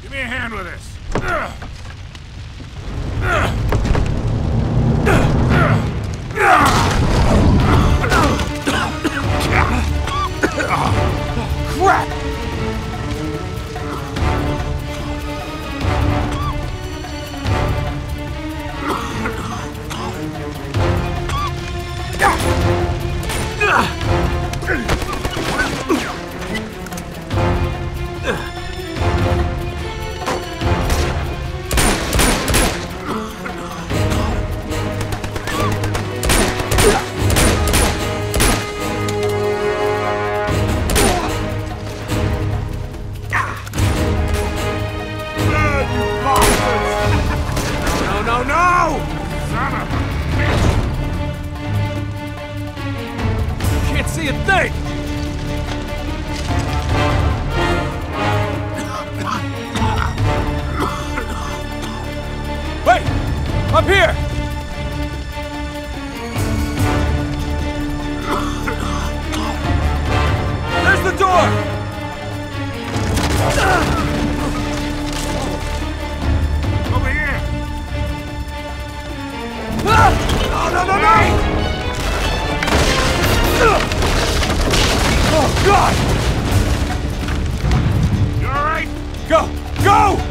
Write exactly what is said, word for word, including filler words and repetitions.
Give me a hand with this. Ugh. Ugh. Crap! No, no! Son of a bitch! Can't see a thing! Wait! Up here! There's the door! Over here! Ah! No, no, no, no! Oh, God! You alright? Go! Go!